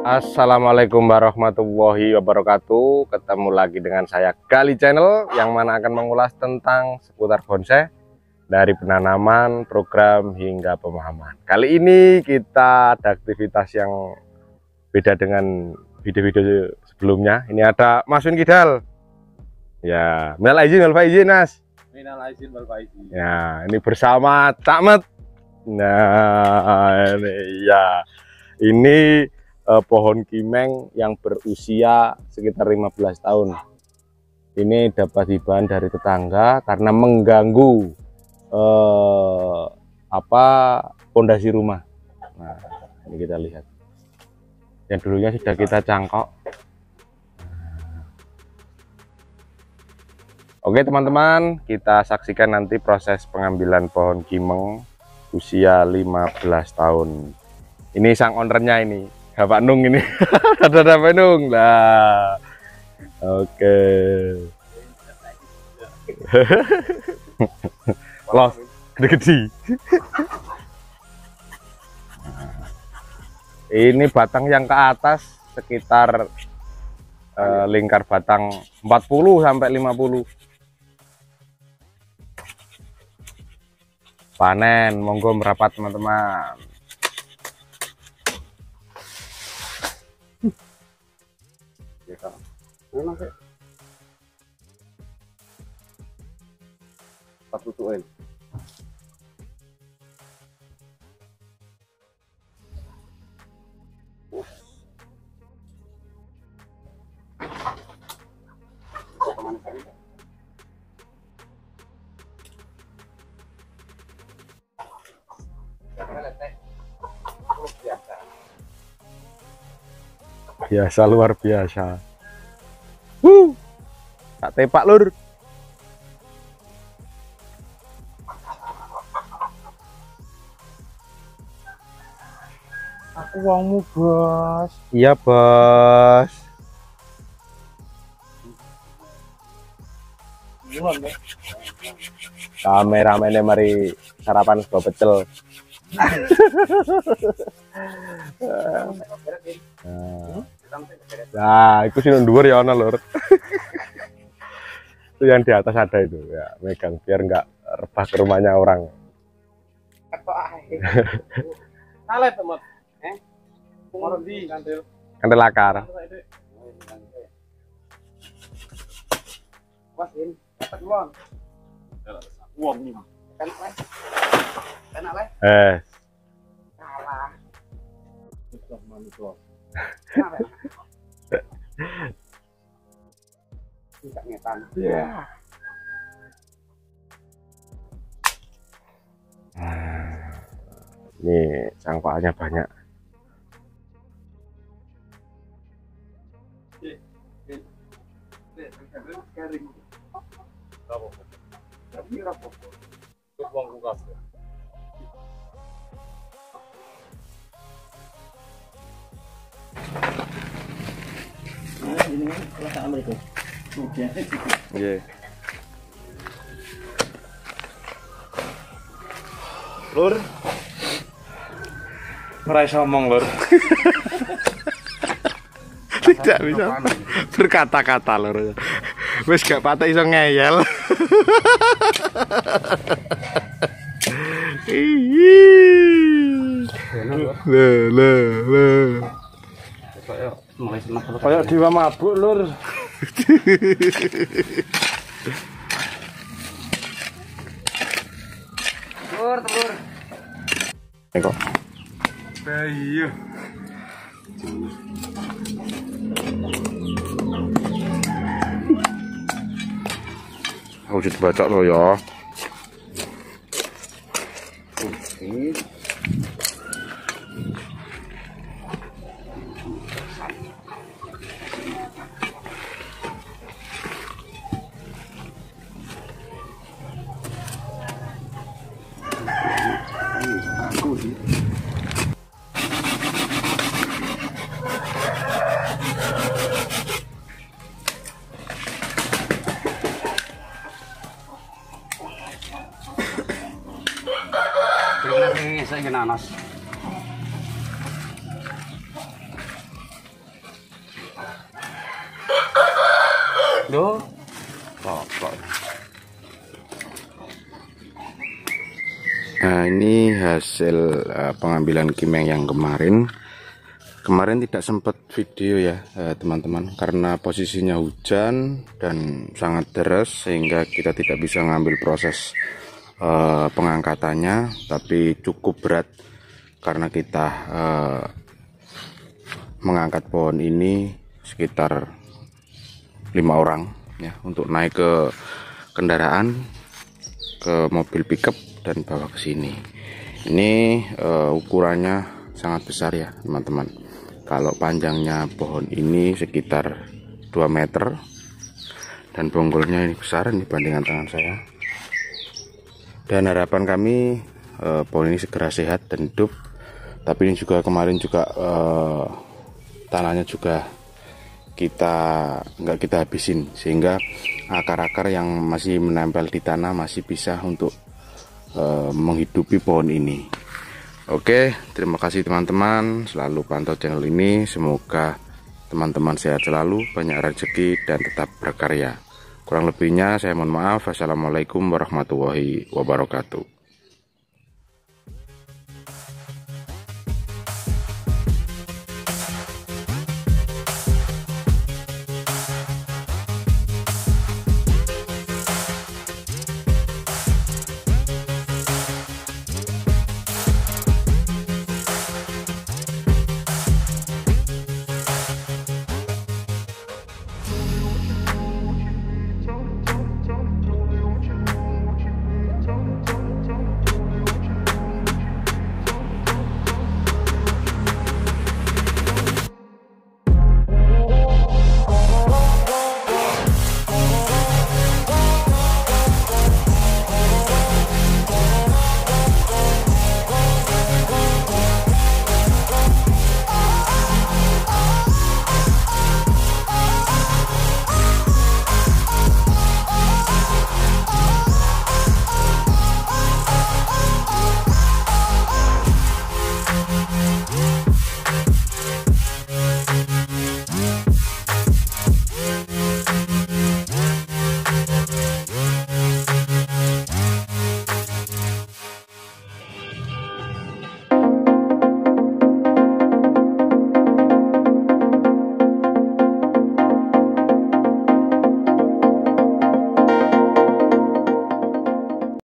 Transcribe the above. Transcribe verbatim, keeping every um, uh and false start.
Assalamualaikum warahmatullahi wabarakatuh. Ketemu lagi dengan saya Gali Channel, yang mana akan mengulas tentang seputar bonsai dari penanaman, program hingga pemahaman. Kali ini kita ada aktivitas yang beda dengan video-video sebelumnya. Ini ada Mas Win Kidal. Ya, minal aizin wal faizin, Mas. Minal aizin wal faizin. Ya, ini bersama Cak Met. Nah, ini ya. Ini eh, pohon kimeng yang berusia sekitar lima belas tahun. Ini dapat hibaan dari tetangga karena mengganggu eh, apa pondasi rumah. Nah, ini kita lihat. Yang dulunya sudah kita cangkok. Oke teman-teman, kita saksikan nanti proses pengambilan pohon kimeng usia lima belas tahun. Ini sang ownernya ini, Bapak Nung ini. Ada Bapak Nung lah. Oke. Los, gede-gede. Ini batang yang ke atas sekitar eh, lingkar batang empat puluh sampai lima puluh. Panen, monggo merapat teman-teman. Satu tuin. Biasa, luar biasa. Wuh, tak tepak lur. Aku uangmu bos. Iya bos. Kameramennya mari sarapan sego pecel. Nah, itu sih dhuwur ya ono lur. Itu yang di atas ada itu ya, megang biar nggak rebah ke rumahnya orang. Salah teman. Eh? Mau di kantil. Kantil akar. Wasin, dapat uang. Uang nih. Kan leh. Enak leh. Eh. Salah. Itu manusia. Tidak ngetan. Ya. Ini cangkoknya banyak. Iya. Lur. Ora iso ngomong, Lur. Tidak bisa berkata-kata lur. Wis gak patah iso ngeyel. Le le le. Kayak dewa mabuk, Lur. Lur, telur. Kok. Iya. Aku jadi baca lo ya. Saya nanas. Loh, pokok. Nah, ini hasil uh, pengambilan kimeng yang kemarin. Kemarin tidak sempat video ya teman-teman, uh, karena posisinya hujan dan sangat deras sehingga kita tidak bisa ngambil proses uh, pengangkatannya. Tapi cukup berat karena kita uh, mengangkat pohon ini sekitar lima orang ya, untuk naik ke kendaraan, ke mobil pickup dan bawa ke sini. Ini uh, ukurannya sangat besar ya teman-teman. Kalau panjangnya pohon ini sekitar dua meter dan bonggolnya ini besar dibandingkan tangan saya. Dan harapan kami eh, pohon ini segera sehat dan hidup. Tapi ini juga kemarin juga eh, tanahnya juga kita nggak kita habisin, sehingga akar-akar yang masih menempel di tanah masih bisa untuk eh, menghidupi pohon ini. Oke, terima kasih teman-teman, selalu pantau channel ini. Semoga teman-teman sehat selalu, banyak rezeki dan tetap berkarya. Kurang lebihnya saya mohon maaf. Assalamualaikum warahmatullahi wabarakatuh.